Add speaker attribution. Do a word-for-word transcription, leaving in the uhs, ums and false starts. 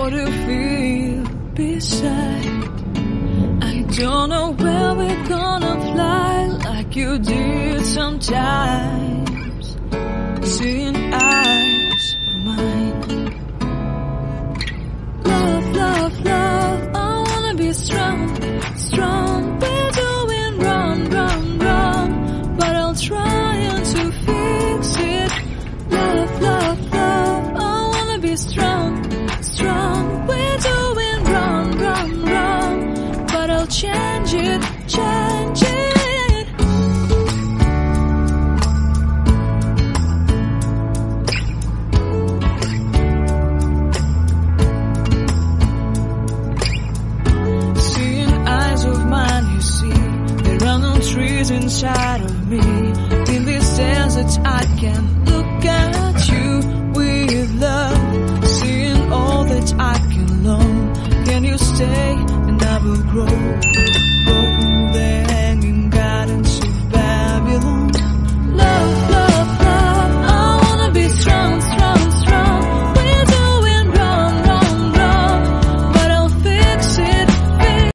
Speaker 1: what you feel beside. I don't know where we're gonna fly like you did sometimes. Seeing eyes of mine. Love, love, love, I wanna be strong, strong. We're doing wrong, wrong, wrong, but I'll try to fix it. Love, love, love, I wanna be strong, strong. We're doing wrong, wrong, wrong, but I'll change it, change it. Seeing eyes of mine, you see, there are no trees inside of me. In this desert I can look at you with love. Seeing all that I can long. Can you stay and I will grow?